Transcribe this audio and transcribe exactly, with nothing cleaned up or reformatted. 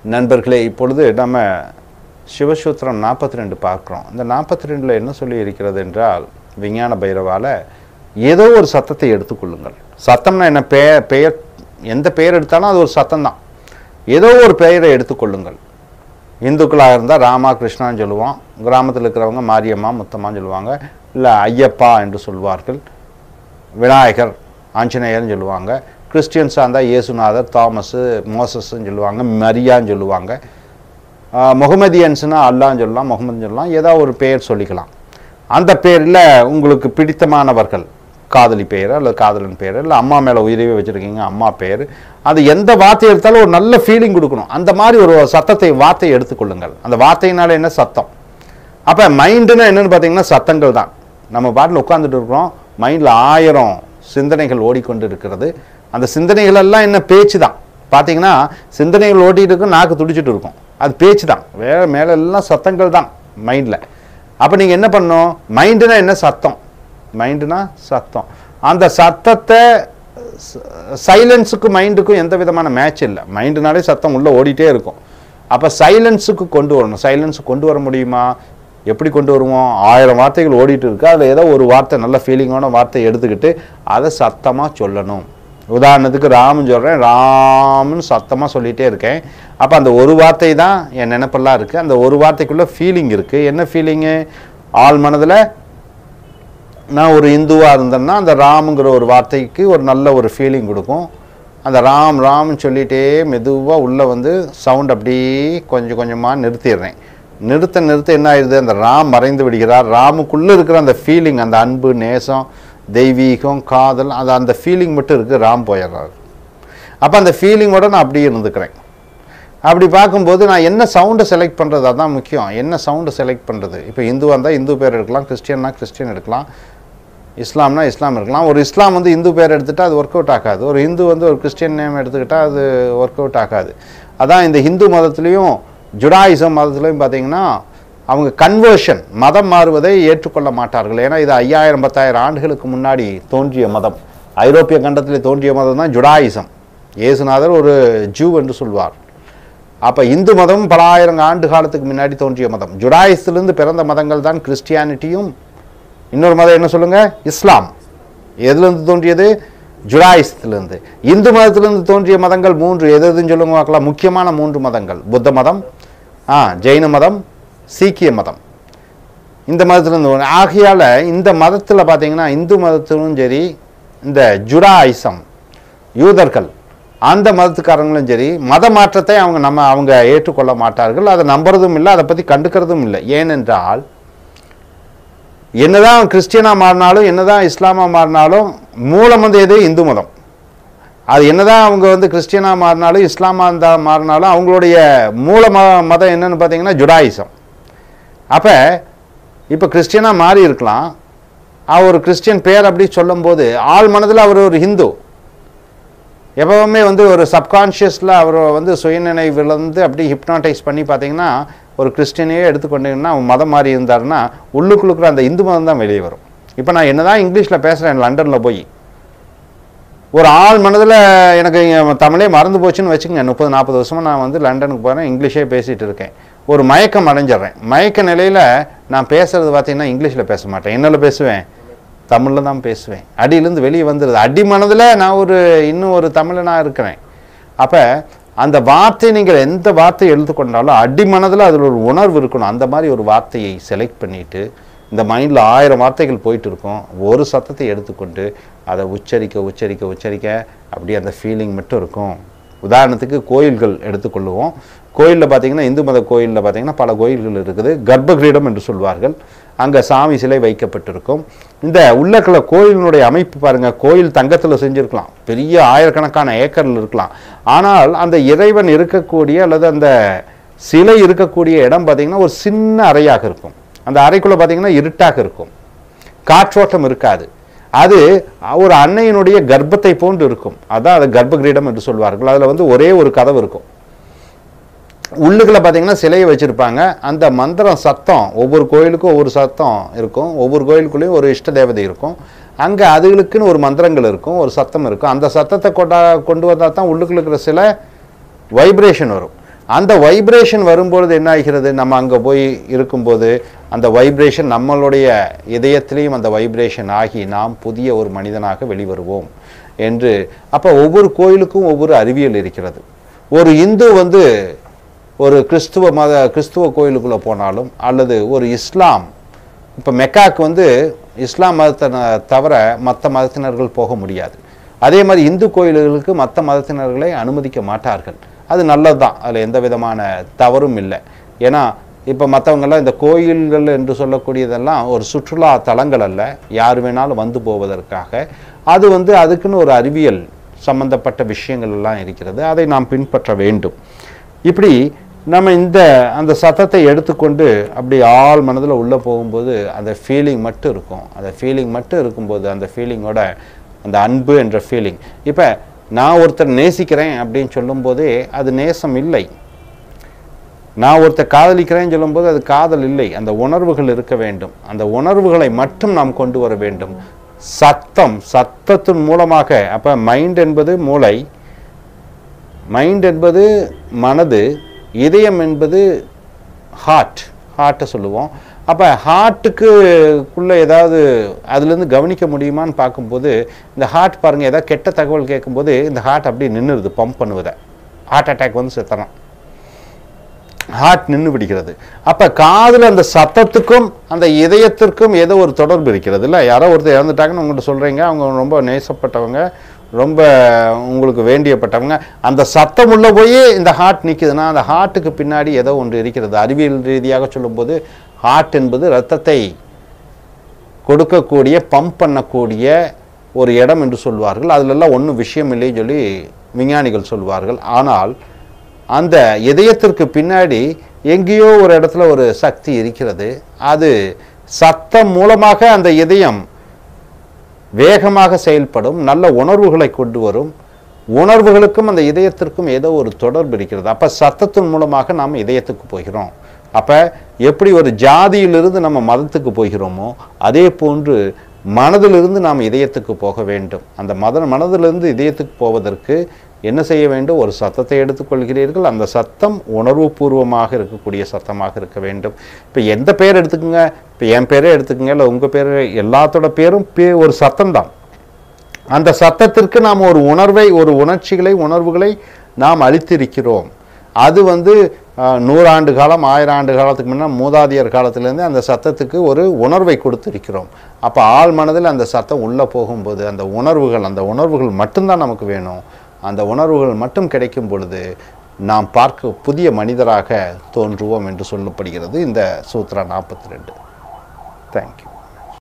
நண்பர்களே, இப்பொழுது நம்ம சிவசூத்திரம் நாற்பத்தி ரெண்டு பார்க்குறோம். இந்த நாற்பத்தி ரெண்டில் என்ன சொல்லி இருக்கிறது என்றால், விஞ்ஞான பைரவால் ஏதோ ஒரு சத்தத்தை எடுத்துக்கொள்ளுங்கள். சத்தம்னா என்ன? பெயர் பெயர் எந்த பெயர் எடுத்தாலும் அது ஒரு சத்தம் தான். ஏதோ ஒரு பெயரை எடுத்துக்கொள்ளுங்கள். இந்துக்களாக இருந்தால் ராமா கிருஷ்ணான்னு சொல்லுவான், கிராமத்தில் இருக்கிறவங்க மாரியம்மா முத்தம்மான்னு சொல்லுவாங்க, இல்லை ஐயப்பா என்று சொல்வார்கள், விநாயகர் ஆஞ்சநேயர்னு சொல்லுவாங்க. கிறிஸ்டியன்ஸாக இருந்தால் இயேசுநாதர் தாமஸு மோசஸ்ன்னு சொல்லுவாங்க, மரியான்னு சொல்லுவாங்க. முகமதியன்ஸ்னால் அல்லான்னு சொல்லலாம், முகமதுன்னு சொல்லலாம், ஏதாவது ஒரு பெயர் சொல்லிக்கலாம். அந்த பேரில் உங்களுக்கு பிடித்தமானவர்கள், காதலி பெயர் அல்லது காதலன் பெயர், இல்லை அம்மா மேலே உயிரவே வச்சுருக்கீங்க அம்மா பேர், அது எந்த வார்த்தை எடுத்தாலும் ஒரு நல்ல ஃபீலிங் கொடுக்கணும். அந்த மாதிரி ஒரு சத்தத்தை வார்த்தையை எடுத்துக்கொள்ளுங்கள். அந்த வார்த்தையினால என்ன? சத்தம். அப்போ மைண்டுன்னா என்னென்னு பார்த்தீங்கன்னா சத்தங்கள் தான். நம்ம பாட்டில் உட்காந்துட்டு இருக்கிறோம், மைண்டில் ஆயிரம் சிந்தனைகள் ஓடிக்கொண்டு இருக்கிறது. அந்த சிந்தனைகள் எல்லாம் என்ன? பேச்சு தான். பார்த்தீங்கன்னா சிந்தனைகள் ஓட்டிகிட்டு இருக்கும், நாக்கு துடிச்சிட்டு இருக்கும், அது பேச்சு தான். வேறு மேலே எல்லாம் சத்தங்கள் தான் மைண்டில். அப்போ நீங்கள் என்ன பண்ணணும்? மைண்டுனா என்ன? சத்தம். மைண்டுனா சத்தம். அந்த சத்தத்தை சைலன்ஸுக்கும் மைண்டுக்கும் எந்த விதமான மேட்ச் இல்லை. மைண்டுனாலே சத்தம் உள்ளே ஓடிட்டே இருக்கும். அப்போ சைலன்ஸுக்கு கொண்டு வரணும். சைலன்ஸுக்கு கொண்டு வர முடியுமா? எப்படி கொண்டு வருவோம்? ஆயிரம் வார்த்தைகள் ஓடிட்டு இருக்கு, அதில் ஏதோ ஒரு வார்த்தை நல்ல ஃபீலிங்கான வார்த்தையை எடுத்துக்கிட்டு அதை சத்தமாக சொல்லணும். உதாரணத்துக்கு ராமன் சொல்கிறேன், ராமன்னு சத்தமாக சொல்லிகிட்டே இருக்கேன். அப்போ அந்த ஒரு வார்த்தை தான் என் நினைப்பெல்லாம் இருக்குது. அந்த ஒரு வார்த்தைக்குள்ளே ஃபீலிங் இருக்குது. என்ன ஃபீலிங்கு? ஆள் மனதில் நான் ஒரு இந்துவாக இருந்தேன்னா அந்த ராமுங்கிற ஒரு வார்த்தைக்கு ஒரு நல்ல ஒரு ஃபீலிங் கொடுக்கும். அந்த ராம் ராம்னு சொல்லிகிட்டே மெதுவாக உள்ளே வந்து சவுண்ட் அப்படியே கொஞ்சம் கொஞ்சமாக நிறுத்திடுறேன். நிறுத்த நிறுத்த என்ன ஆயிடுது? அந்த ராம் மறைந்து விடுகிறார். ராமுக்குள்ளே இருக்கிற அந்த ஃபீலிங், அந்த அன்பு, நேசம், தெய்வீகம், காதல், அது அந்த ஃபீலிங் மட்டும் இருக்குது, ராம் போயிடுறாரு. அப்போ அந்த ஃபீலிங்கோடு நான் அப்படியே இருந்துக்கிறேன். அப்படி பார்க்கும்போது நான் என்ன சவுண்டை செலக்ட் பண்ணுறது, அதுதான் முக்கியம். என்ன சவுண்டை செலக்ட் பண்ணுறது? இப்போ இந்துவாக இருந்தால் இந்து பேர் எடுக்கலாம், கிறிஸ்டியன்னா கிறிஸ்டியன் எடுக்கலாம், இஸ்லாம்னா இஸ்லாம் இருக்கலாம். ஒரு இஸ்லாம் வந்து இந்து பேர் எடுத்துகிட்டா அது ஒர்க் அவுட் ஆகாது. ஒரு இந்து வந்து ஒரு கிறிஸ்டியன் நேம் எடுத்துக்கிட்டால் அது ஒர்க் அவுட் ஆகாது. அதான் இந்த ஹிந்து மதத்துலேயும் ஜுடாயிசம் மதத்துலேயும் பார்த்தீங்கன்னா அவங்க கன்வர்ஷன், மதம் மாறுவதை ஏற்றுக்கொள்ள மாட்டார்கள். ஏன்னா இது ஐயாயிரம் பத்தாயிரம் ஆண்டுகளுக்கு முன்னாடி தோன்றிய மதம். ஐரோப்பிய கண்டத்தில் தோன்றிய மதம் தான் ஜுடாயிசம். இயேசுநாதர் ஒரு ஜூ என்று சொல்வார். அப்போ இந்து மதமும் பல ஆயிரம் ஆண்டு காலத்துக்கு முன்னாடி தோன்றிய மதம். ஜுடாயிசத்திலிருந்து பிறந்த மதங்கள் தான் கிறிஸ்டியானிட்டியும், இன்னொரு மதம் என்ன சொல்லுங்கள், இஸ்லாம். எதுலேருந்து தோன்றியது? ஜுடாயிசத்திலிருந்து. இந்து மதத்திலிருந்து தோன்றிய மதங்கள் மூன்று. எது எதுன்னு சொல்லுங்க பார்க்கலாம். முக்கியமான மூன்று மதங்கள்: புத்த மதம், ஆ ஜெயின மதம், சீக்கிய மதம். இந்த மதத்திலிருந்து ஆகையால் இந்த மதத்தில் பார்த்தீங்கன்னா இந்து மதத்திலும் சரி, இந்த ஜுடாயிசம் யூதர்கள் அந்த மதத்துக்காரங்களும் சரி, மத மாற்றத்தை அவங்க நம்ம அவங்க ஏற்றுக்கொள்ள மாட்டார்கள். அதை நம்புறதும் இல்லை, அதை பற்றி கண்டுக்கிறதும் இல்லை. ஏனென்றால் என்னதான் கிறிஸ்டியனாக மாறினாலும் என்னதான் இஸ்லாமாக மாறினாலும் மூலம் வந்து எது? இந்து மதம். அது என்னதான் அவங்க வந்து கிறிஸ்டியனாக மாறினாலும் இஸ்லாமாக இருந்தால் மாறினாலும் அவங்களுடைய மூல ம மதம் என்னன்னு பார்த்தீங்கன்னா ஜுடாயிசம். அப்போ இப்போ கிறிஸ்டியனாக மாறி இருக்கலாம், அவர் ஒரு கிறிஸ்டியன் பேர் அப்படி சொல்லும்போது ஆள் மனதில் அவர் ஒரு ஹிந்து. எப்பவுமே வந்து ஒரு சப்கான்ஷியஸில் அவர் வந்து சுயநினைவிலேருந்து அப்படி ஹிப்னாட்டைஸ் பண்ணி பார்த்தீங்கன்னா ஒரு கிறிஸ்டியனையே எடுத்துக்கொண்டீங்கன்னா அவன் மதம் மாறி இருந்தாருன்னா உள்ளுக்குள்ளுக்குற அந்த இந்து மதம் தான் வெளியே வரும். இப்போ நான் என்ன தான் இங்கிலீஷில் பேசுகிறேன் லண்டனில் போய், ஒரு ஆள் மனதில் எனக்கு தமிழே மறந்து போச்சுன்னு வச்சுக்கோங்க. முப்பது நாற்பது வருஷமாக நான் வந்து லண்டனுக்கு போகிறேன், இங்கிலீஷே பேசிகிட்டு இருக்கேன். ஒரு மயக்கம் அடைஞ்சிட்றேன். மயக்க நிலையில் நான் பேசுகிறது பார்த்தீங்கன்னா இங்கிலீஷில் பேச மாட்டேன், என்னில் பேசுவேன், தமிழில் தான் பேசுவேன். அடியிலேருந்து வெளியே வந்துடுது. அடி மனதில் நான் ஒரு இன்னும் ஒரு தமிழனாக இருக்கிறேன். அப்போ அந்த வார்த்தை நீங்கள் எந்த வார்த்தையை எழுதுக்கொண்டாலும் அடி மனதில் அதில் ஒரு உணர்வு இருக்கணும். அந்த மாதிரி ஒரு வார்த்தையை செலக்ட் பண்ணிவிட்டு இந்த மைண்டில் ஆயிரம் வார்த்தைகள் போயிட்டு இருக்கும், ஒரு சத்தத்தை எடுத்துக்கொண்டு அதை உச்சரிக்க உச்சரிக்க உச்சரிக்க அப்படியே அந்த ஃபீலிங் மட்டும் இருக்கும். உதாரணத்துக்கு கோயில்கள் எடுத்துக்கொள்ளுவோம். கோயிலில் பார்த்தீங்கன்னா இந்து மத கோயிலில் பார்த்தீங்கன்னா பல கோயில்கள் இருக்குது. கர்ப்பகிரீடம் என்று சொல்வார்கள். அங்கே சாமி சிலை வைக்கப்பட்டிருக்கும். இந்த உள்ளக்குள்ள கோயிலினுடைய அமைப்பு பாருங்கள், கோயில் தங்கத்தில் செஞ்சுருக்கலாம், பெரிய ஆயிரக்கணக்கான ஏக்கரில் இருக்கலாம். ஆனால் அந்த இறைவன் இருக்கக்கூடிய அல்லது அந்த சிலை இருக்கக்கூடிய இடம் பார்த்திங்கன்னா ஒரு சின்ன அறையாக இருக்கும். அந்த அறைக்குள்ளே பார்த்திங்கன்னா இருட்டாக இருக்கும், காற்றோட்டம் இருக்காது. அது ஒரு அன்னையினுடைய கர்ப்பத்தை போன்று இருக்கும். அதான் அது கர்ப்பகிரீடம் என்று சொல்வார்கள். அதில் வந்து ஒரே ஒரு கதவு இருக்கும். உள்ளுக்குள்ள பார்த்தீங்கன்னா சிலையை வச்சுருப்பாங்க. அந்த மந்திரம் சத்தம் ஒவ்வொரு கோயிலுக்கும் ஒவ்வொரு சத்தம் இருக்கும். ஒவ்வொரு கோயிலுக்குள்ளேயும் ஒரு இஷ்ட தேவதை இருக்கும். அங்கே அதுகளுக்குன்னு ஒரு மந்திரங்கள் இருக்கும், ஒரு சத்தம் இருக்கும். அந்த சத்தத்தை கொண்டா கொண்டு வந்தால் தான் உள்ளுக்குள்ள இருக்கிற சில வைப்ரேஷன் வரும். அந்த வைப்ரேஷன் வரும்பொழுது என்ன ஆகிறது, நம்ம அங்கே போய் இருக்கும்போது அந்த வைப்ரேஷன் நம்மளுடைய இதயத்திலையும் அந்த வைப்ரேஷன் ஆகி நாம் புதிய ஒரு மனிதனாக வெளிவருவோம் என்று. அப்போ ஒவ்வொரு கோயிலுக்கும் ஒவ்வொரு அறிவியல் இருக்கிறது. ஒரு இந்து வந்து ஒரு கிறிஸ்துவ மத கிறிஸ்துவ கோயிலுக்குள்ளே போனாலும், அல்லது ஒரு இஸ்லாம், இப்போ மெக்காக்கு வந்து இஸ்லாம் மதத்தை தவிர மற்ற மதத்தினர்கள் போக முடியாது. அதே மாதிரி இந்து கோயில்களுக்கு மற்ற மதத்தினர்களை அனுமதிக்க மாட்டார்கள். அது நல்லது தான், அதில் எந்த விதமான தவறும் இல்லை. ஏன்னா இப்போ மற்றவங்கெல்லாம் இந்த கோயில்கள் என்று சொல்லக்கூடியதெல்லாம் ஒரு சுற்றுலா தலங்கள் அல்ல, யார் வேணாலும் வந்து போவதற்காக. அது வந்து அதுக்குன்னு ஒரு அறிவியல் சம்பந்தப்பட்ட விஷயங்கள் எல்லாம் இருக்கிறது, அதை நாம் பின்பற்ற வேண்டும். இப்படி நம்ம இந்த அந்த சத்தத்தை எடுத்துக்கொண்டு அப்படி ஆள் மனதில் உள்ளே போகும்போது அந்த ஃபீலிங் மட்டும் இருக்கும். அந்த ஃபீலிங் மட்டும் இருக்கும்போது அந்த ஃபீலிங்கோட அந்த அன்பு என்ற ஃபீலிங். இப்போ நான் ஒருத்தர் நேசிக்கிறேன் அப்படின்னு சொல்லும்போதே அது நேசம் இல்லை. நான் ஒருத்தர் காதலிக்கிறேன்னு சொல்லும்போது அது காதல் இல்லை. அந்த உணர்வுகள் இருக்க வேண்டும். அந்த உணர்வுகளை மட்டும் நாம் கொண்டு வர வேண்டும். சத்தம், சத்தத்தின் மூலமாக. அப்போ மைண்ட் என்பது மூளை, மைண்ட் என்பது மனது, இதயம் என்பது ஹார்ட், ஹார்ட்டை சொல்லுவோம். அப்போ ஹார்ட்டுக்குள்ளே ஏதாவது அதுலேருந்து கவனிக்க முடியுமான்னு பார்க்கும்போது இந்த ஹார்ட் பாருங்கள், ஏதாவது கெட்ட தகவல் கேட்கும்போது இந்த ஹார்ட் அப்படி நின்றுடுது, பம்ப் பண்ணுவதை. ஹார்ட் அட்டாக் வந்து செத்தனம், ஹார்ட் நின்று பிடிக்கிறது. அப்போ காதில் அந்த சத்தத்துக்கும் அந்த இதயத்திற்கும் ஏதோ ஒரு தொடர்பு இருக்கிறது இல்லை. யாரோ ஒருத்தர் இறந்துட்டாங்கன்னு உங்கள்கிட்ட சொல்கிறீங்க, அவங்க ரொம்ப நேசப்பட்டவங்க, ரொம்ப உங்களுக்கு வேண்டியப்பட்டவங்க. அந்த சத்தம் உள்ள போய் இந்த ஹார்ட் நிற்குதுன்னா அந்த ஹார்ட்டுக்கு பின்னாடி ஏதோ ஒன்று இருக்கிறது. அறிவியல் ரீதியாக சொல்லும்போது ஹார்ட் என்பது இரத்தத்தை கொடுக்கக்கூடிய, பம்ப் பண்ணக்கூடிய ஒரு இடம் என்று சொல்வார்கள். அதிலெல்லாம் ஒன்றும் விஷயம் இல்லைன்னு சொல்லி விஞ்ஞானிகள் சொல்வார்கள். ஆனால் அந்த இதயத்திற்கு பின்னாடி எங்கேயோ ஒரு இடத்துல ஒரு சக்தி இருக்கிறது. அது சத்தம் மூலமாக அந்த இதயம் வேகமாக செயல்படும், நல்ல உணர்வுகளை கொண்டு வரும். உணர்வுகளுக்கும் அந்த இதயத்திற்கும் ஏதோ ஒரு தொடர்பு இருக்கிறது. அப்போ சத்தத்தின் மூலமாக நாம் இதயத்துக்கு போகிறோம். அப்போ எப்படி ஒரு ஜாதியிலிருந்து நம்ம மதத்துக்கு போகிறோமோ அதே போன்று மனதிலிருந்து நாம் இதயத்துக்கு போக வேண்டும். அந்த மத மனதிலிருந்து இதயத்துக்கு போவதற்கு என்ன செய்ய வேண்டும்? ஒரு சத்தத்தை எடுத்துக்கொள்கிறீர்கள். அந்த சத்தம் உணர்வு பூர்வமாக இருக்கக்கூடிய சத்தமாக இருக்க வேண்டும். இப்போ எந்த பேர் எடுத்துக்கோங்க, இப்போ என் பேரே எடுத்துக்கோங்க, இல்லை உங்கள் பேர், எல்லாத்தோட பேரும் பே ஒரு சத்தம்தான். அந்த சத்தத்திற்கு நாம் ஒரு உணர்வை, ஒரு உணர்ச்சிகளை, உணர்வுகளை நாம் அளித்திருக்கிறோம். அது வந்து நூறாண்டு காலம், ஆயிரம் ஆண்டு காலத்துக்கு முன்னால் மூதாதையர் காலத்திலேருந்து அந்த சத்தத்துக்கு ஒரு உணர்வை கொடுத்திருக்கிறோம். அப்போ ஆள் மனதில் அந்த சத்தம் உள்ளே போகும்போது அந்த உணர்வுகள், அந்த உணர்வுகள் மட்டும்தான் நமக்கு வேணும். அந்த உணர்வுகள் மட்டும் கிடைக்கும் பொழுது நாம் பார்க்க புதிய மனிதராக தோன்றுவோம் என்று சொல்லப்படுகிறது இந்த சூத்ரா நாற்பத்தி ரெண்டு. தேங்க்யூ.